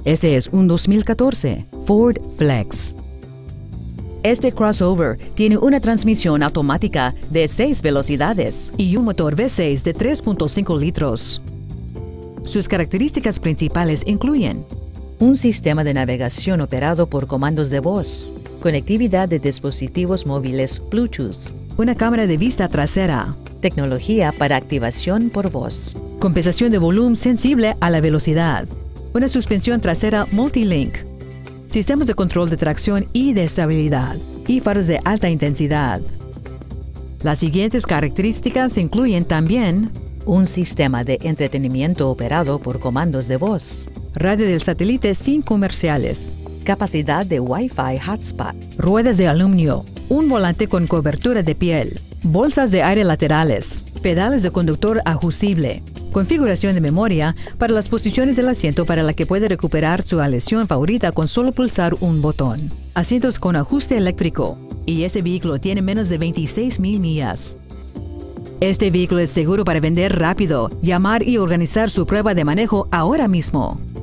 Este es un 2014 Ford Flex. Este crossover tiene una transmisión automática de 6 velocidades y un motor V6 de 3.5 litros. Sus características principales incluyen un sistema de navegación operado por comandos de voz, conectividad de dispositivos móviles Bluetooth, una cámara de vista trasera, tecnología para activación por voz, compensación de volumen sensible a la velocidad, una suspensión trasera Multilink, sistemas de control de tracción y de estabilidad, y faros de alta intensidad. Las siguientes características incluyen también un sistema de entretenimiento operado por comandos de voz, radio del satélite sin comerciales, capacidad de Wi-Fi hotspot, ruedas de aluminio, un volante con cobertura de piel, bolsas de aire laterales, pedales de conductor ajustible, configuración de memoria para las posiciones del asiento para la que puede recuperar su aleación favorita con solo pulsar un botón, asientos con ajuste eléctrico, y este vehículo tiene menos de 26,000 millas. Este vehículo es seguro para vender rápido. Llamar y organizar su prueba de manejo ahora mismo.